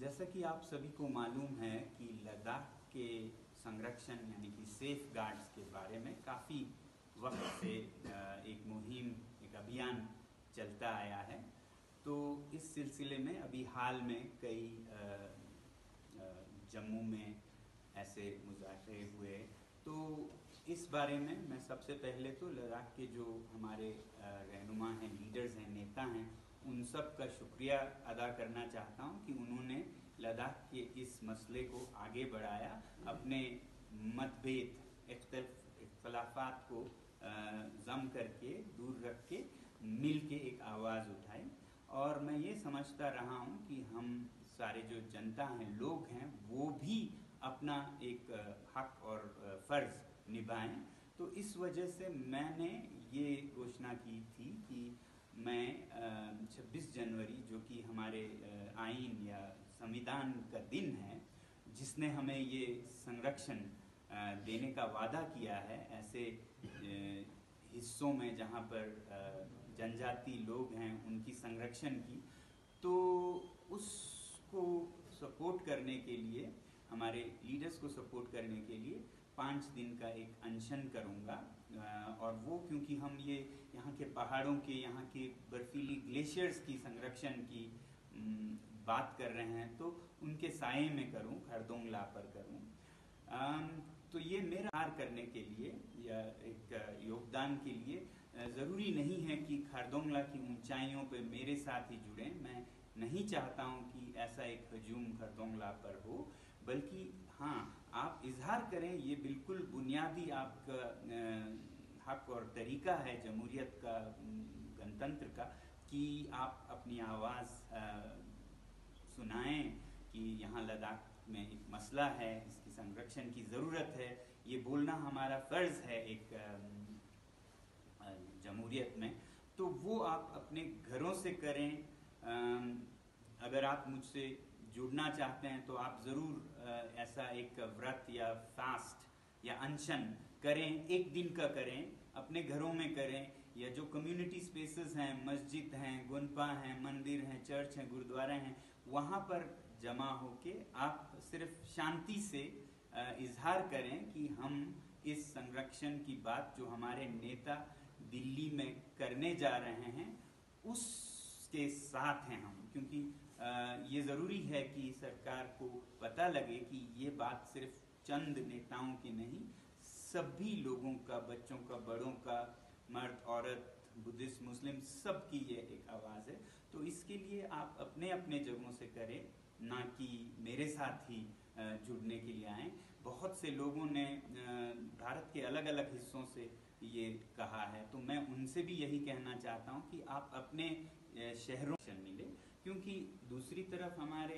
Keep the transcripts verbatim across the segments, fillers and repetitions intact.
जैसा कि आप सभी को मालूम है कि लद्दाख के संरक्षण यानी कि सेफ गार्ड्स के बारे में काफ़ी वक्त से एक मुहिम, एक अभियान चलता आया है। तो इस सिलसिले में अभी हाल में कई जम्मू में ऐसे मुज़ाहरे हुए। तो इस बारे में मैं सबसे पहले तो लद्दाख के जो हमारे रहनुमा हैं, लीडर्स हैं, नेता हैं, उन सब का शुक्रिया अदा करना चाहता हूं कि उन्होंने लद्दाख के इस मसले को आगे बढ़ाया, अपने मतभेद, इख्तलाफात को जम करके, दूर रख के, मिल के एक आवाज़ उठाई। और मैं ये समझता रहा हूँ कि हम सारे जो जनता हैं, लोग हैं, वो भी अपना एक हक और फ़र्ज़ निभाएं। तो इस वजह से मैंने ये घोषणा की थी कि मैं छब्बीस जनवरी, जो कि हमारे आईन या संविधान का दिन है, जिसने हमें ये संरक्षण देने का वादा किया है ऐसे हिस्सों में जहाँ पर जनजाति लोग हैं, उनकी संरक्षण की, तो उसको सपोर्ट करने के लिए, हमारे लीडर्स को सपोर्ट करने के लिए पाँच दिन का एक अनशन करूँगा। और वो क्योंकि हम ये यहाँ के पहाड़ों के, यहाँ के बर्फीली ग्लेशियर्स की संरक्षण की बात कर रहे हैं, तो उनके साये में करूँ, खरदोंगला पर करूँ। तो ये मेरा हार करने के लिए या एक योगदान के लिए ज़रूरी नहीं है कि खरदोंगला की ऊंचाइयों पे मेरे साथ ही जुड़ें। मैं नहीं चाहता हूँ कि ऐसा एक हजूम खरदोंगला पर हो, बल्कि हाँ, आप इजहार करें, ये बिल्कुल बुनियादी आपका हक और तरीका है जमहूरियत का, गणतंत्र का, कि आप अपनी आवाज़ सुनाएं कि यहाँ लद्दाख में एक मसला है, इसकी संरक्षण की ज़रूरत है। ये बोलना हमारा फ़र्ज़ है एक जमहूरियत में। तो वो आप अपने घरों से करें। अगर आप मुझसे जुड़ना चाहते हैं तो आप ज़रूर ऐसा एक व्रत या फास्ट या अनशन करें, एक दिन का करें, अपने घरों में करें, या जो कम्युनिटी स्पेसेस हैं, मस्जिद हैं, गुनपा हैं, मंदिर हैं, चर्च हैं, गुरुद्वारा हैं, वहाँ पर जमा होके आप सिर्फ शांति से इजहार करें कि हम इस संरक्षण की बात जो हमारे नेता दिल्ली में करने जा रहे हैं उसके साथ हैं हम। क्योंकि ये ज़रूरी है कि सरकार को पता लगे कि ये बात सिर्फ चंद नेताओं की नहीं, सभी लोगों का, बच्चों का, बड़ों का, मर्द, औरत, बुद्धिस्ट, मुस्लिम, सब की ये एक आवाज़ है। तो इसके लिए आप अपने अपने जगहों से करें, ना कि मेरे साथ ही जुड़ने के लिए आएँ। बहुत से लोगों ने भारत के अलग अलग हिस्सों से ये कहा है, तो मैं उनसे भी यही कहना चाहता हूँ कि आप अपने शहरों से मिले, क्योंकि दूसरी तरफ हमारे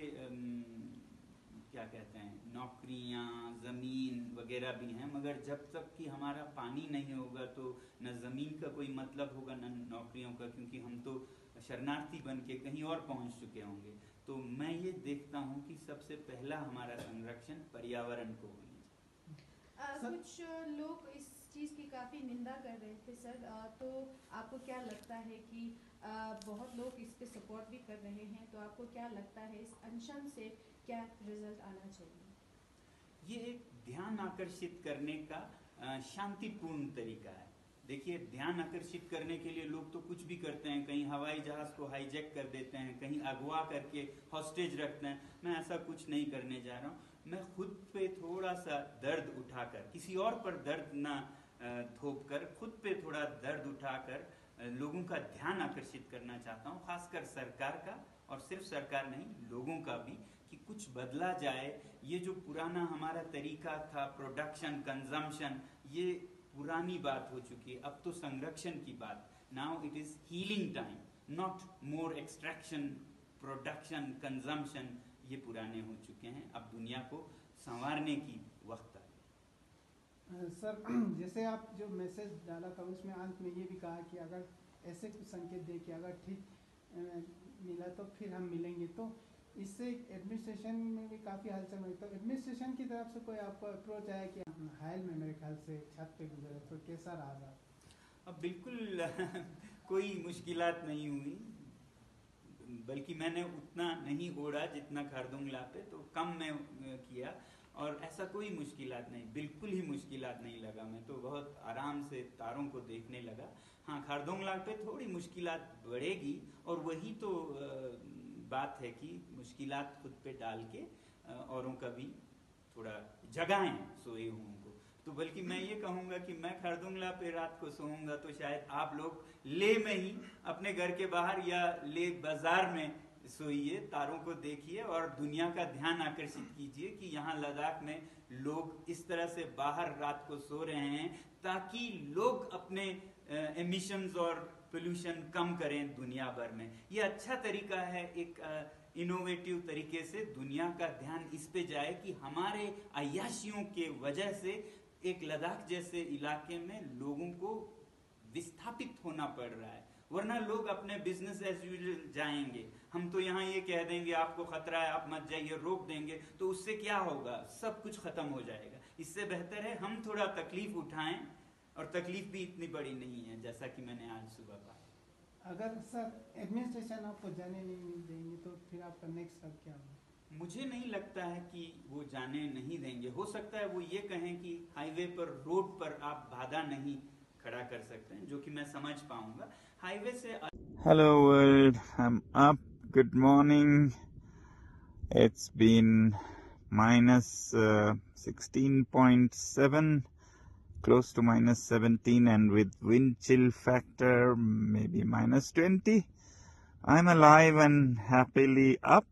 क्या कहते हैं, नौकरियाँ, ज़मीन वगैरह भी हैं, मगर जब तक कि हमारा पानी नहीं होगा तो न ज़मीन का कोई मतलब होगा, न नौकरियों का, क्योंकि हम तो शरणार्थी बन के कहीं और पहुंच चुके होंगे। तो मैं ये देखता हूँ कि सबसे पहला हमारा संरक्षण पर्यावरण को होनी चाहिए। कुछ लोग इस चीज़ की काफ़ी निंदा कर रहे थे सर, तो आपको क्या लगता है कि बहुत लोग इस पे सपोर्ट भी कर रहे हैं, तो आपको क्या लगता है इस अनशन से क्या रिजल्ट आना चाहिए? ये एक ध्यान आकर्षित करने का शांतिपूर्ण तरीका है। देखिए, ध्यान आकर्षित करने के लिए लोग तो कुछ भी करते हैं, कहीं हवाई जहाज को हाईजैक कर देते हैं, कहीं अगवा करके हॉस्टेज रखते हैं। मैं ऐसा कुछ नहीं करने जा रहा हूँ। मैं खुद पे थोड़ा सा दर्द उठाकर, किसी और पर दर्द ना थोप कर, खुद पे थोड़ा दर्द उठाकर लोगों का ध्यान आकर्षित करना चाहता हूँ, खासकर सरकार का, और सिर्फ सरकार नहीं, लोगों का भी, कि कुछ बदला जाए। ये जो पुराना हमारा तरीका था, प्रोडक्शन, कंजम्पशन, ये पुरानी बात हो चुकी है। अब तो संरक्षण की बात, now it is healing time, not more extraction, production, consumption, ये पुराने हो चुके हैं। अब दुनिया को संवारने की वक्त है। सर, जैसे आप जो मैसेज डाला था उसमें अंत में ये भी कहा कि अगर ऐसे कुछ संकेत दे कि अगर ठीक मिला तो फिर हम मिलेंगे, तो इससे एडमिनिस्ट्रेशन में भी काफ़ी हलचल हुई। तो एडमिनिस्ट्रेशन की तरफ से कोई आपको अप्रोच आया कि हाल में मेरे ख्याल से छत पे गुजरे, तो कैसा रहा था? अब बिल्कुल कोई मुश्किलात नहीं हुई। बल्कि मैंने उतना नहीं ओढ़ा जितना खारदुंगला पे, तो कम मैं किया और ऐसा कोई मुश्किलात नहीं, बिल्कुल ही मुश्किलात नहीं लगा। मैं तो बहुत आराम से तारों को देखने लगा। हाँ, खारदुंगला पे थोड़ी मुश्किलात बढ़ेगी और वही तो बात है कि मुश्किलात खुद पे डाल के औरों का भी थोड़ा जगाएं सोए हुओं को। तो बल्कि मैं ये कहूँगा कि मैं खारदुंगला पे रात को सोऊंगा तो शायद आप लोग ले में ही अपने घर के बाहर या ले बाजार में सोइए, तारों को देखिए और दुनिया का ध्यान आकर्षित कीजिए कि यहाँ लद्दाख में लोग इस तरह से बाहर रात को सो रहे हैं ताकि लोग अपने एमिशंस और पोल्यूशन कम करें दुनिया भर में। ये अच्छा तरीका है, एक इनोवेटिव तरीके से दुनिया का ध्यान इस पे जाए कि हमारे अय्याशियों के वजह से एक लद्दाख जैसे इलाके में लोगों को विस्थापित होना पड़ रहा है, वरना लोग अपने बिजनेस एज यूजुअल जाएंगे। हम तो यहाँ ये कह देंगे आपको खतरा है आप मत जाइए, रोक देंगे, तो उससे क्या होगा, सब कुछ खत्म हो जाएगा। इससे बेहतर है हम थोड़ा तकलीफ उठाएं, और तकलीफ भी इतनी बड़ी नहीं है जैसा कि मैंने आज सुबह कहा। अगर सर एडमिनिस्ट्रेशन आपको जाने नहीं देंगे तो फिर आपका नेक्स्ट स्टेप क्या होगा? मुझे नहीं लगता है कि वो जाने नहीं देंगे। हो सकता है वो ये कहें कि हाईवे पर, रोड पर आप बाधा नहीं खड़ा कर सकते हैं, जो कि मैं समझ पाऊंगा। हाईवे से hello world, I am up, good morning. It's been minus sixteen point seven, close to minus seventeen, and with wind chill factor maybe minus twenty. I'm alive and happily up.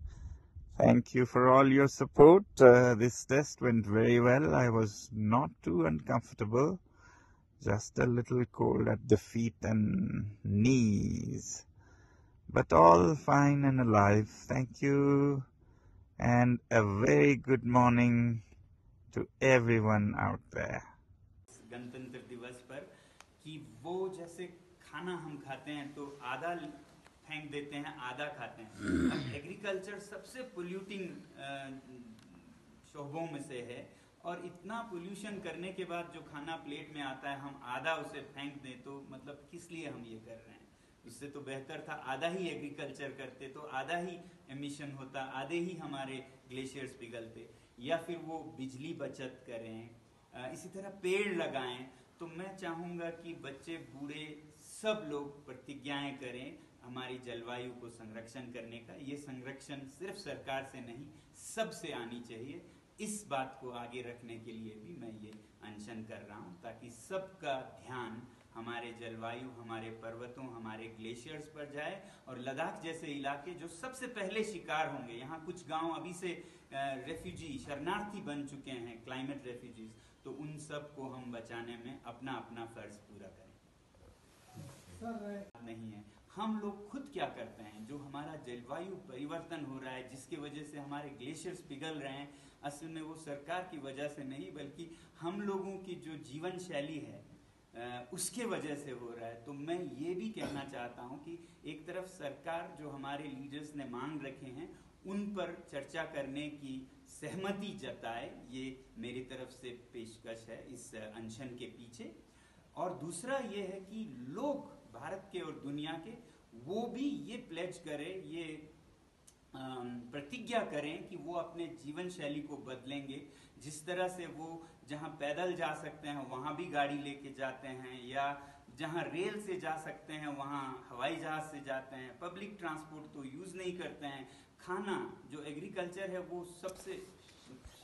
Thank you for all your support. Uh, this test went very well. I was not too uncomfortable, just a little cold at the feet and knees, but all fine and alive. Thank you, and a very good morning to everyone out there. गणतंत्र दिवस पर कि वो जैसे खाना हम खाते हैं तो आधा फेंक देते हैं, आधा खाते हैं। अब एग्रीकल्चर सबसे पोल्यूटिंग शोबों में से है, और इतना पोल्यूशन करने के बाद जो खाना प्लेट में आता है हम आधा उसे फेंक दें, तो मतलब किस लिए हम ये कर रहे हैं? उससे तो बेहतर था आधा ही एग्रीकल्चर करते, तो आधा ही एमिशन होता, आधे ही हमारे ग्लेशियर्स पिघलते, या फिर वो बिजली बचत करें, इसी तरह पेड़ लगाएं। तो मैं चाहूँगा कि बच्चे बूढ़े सब लोग प्रतिज्ञाएं करें हमारी जलवायु को संरक्षण करने का। ये संरक्षण सिर्फ सरकार से नहीं, सबसे आनी चाहिए। इस बात को आगे रखने के लिए भी मैं ये अनशन कर रहा हूँ, ताकि सबका ध्यान हमारे जलवायु, हमारे पर्वतों, हमारे ग्लेशियर्स पर जाए, और लद्दाख जैसे इलाके जो सबसे पहले शिकार होंगे। यहाँ कुछ गांव अभी से रेफ्यूजी, शरणार्थी बन चुके हैं, क्लाइमेट रेफ्यूजीज, तो उन सब को हम बचाने में अपना अपना फर्ज पूरा करें। सर नहीं है, हम लोग खुद क्या करते हैं? जो हमारा जलवायु परिवर्तन हो रहा है, जिसके वजह से हमारे ग्लेशियर्स पिघल रहे हैं, असल में वो सरकार की वजह से नहीं, बल्कि हम लोगों की जो जीवन शैली है उसके वजह से हो रहा है। तो मैं ये भी कहना चाहता हूँ कि एक तरफ सरकार जो हमारे लीडर्स ने मांग रखे हैं उन पर चर्चा करने की सहमति जताए, ये मेरी तरफ से पेशकश है इस अनशन के पीछे। और दूसरा ये है कि लोग भारत के और दुनिया के वो भी ये प्लेज करें, ये प्रतिज्ञा करें कि वो अपने जीवन शैली को बदलेंगे। जिस तरह से वो जहाँ पैदल जा सकते हैं वहाँ भी गाड़ी लेके जाते हैं, या जहाँ रेल से जा सकते हैं वहाँ हवाई जहाज से जाते हैं, पब्लिक ट्रांसपोर्ट तो यूज़ नहीं करते हैं। खाना जो एग्रीकल्चर है वो सबसे